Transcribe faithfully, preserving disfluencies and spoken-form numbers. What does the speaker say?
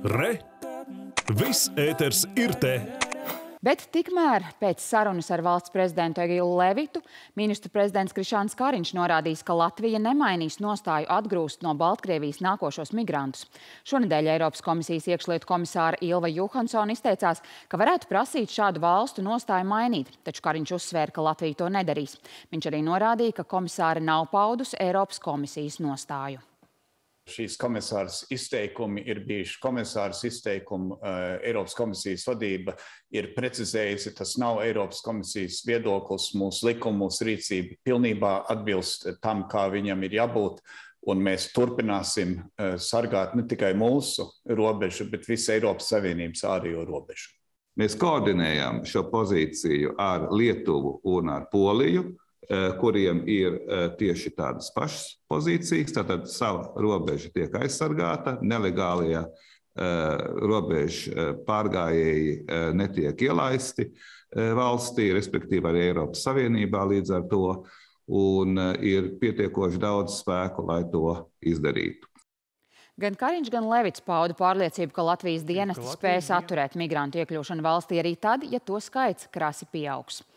Re! Viss ēters ir te! Bet tikmēr pēc sarunas ar valsts prezidentu Egilu Levitu ministru prezidents Krišjāns Kariņš norādījis, ka Latvija nemainīs nostāju atgrūst no Baltkrievijas nākošos migrantus. Šonedēļ Eiropas komisijas iekšlietu komisāra Ilva Juhansone izteicās, ka varētu prasīt šādu valstu nostāju mainīt, taču Kariņš uzsvēra, ka Latvija to nedarīs. Viņš arī norādīja, ka komisāre nav paudusi Eiropas komisijas nostāju. Šīs komisāras izteikumi ir bijuši komisāras izteikumi. Eiropas komisijas vadība ir precizējusi, tas nav Eiropas komisijas viedoklis, mūsu likuma, mūsu rīcība pilnībā atbilst tam, kā viņam ir jābūt, un mēs turpināsim sargāt ne tikai mūsu robežu, bet visu Eiropas Savienības ārējo robežu. Mēs koordinējam šo pozīciju ar Lietuvu un ar Poliju, kuriem ir tieši tādas pašas pozīcijas, tātad sava robeža tiek aizsargāta, nelegālie robežu pārgājēji netiek ielaisti valstī, respektīvi arī Eiropas Savienībā līdz ar to, un ir pietiekoši daudz spēku, lai to izdarītu. Gan Kariņš, gan Levits pauda pārliecību, ka Latvijas dienesti spēs atturēt migrantu iekļūšanu valstī arī tad, ja to skaits krasi pieaugs.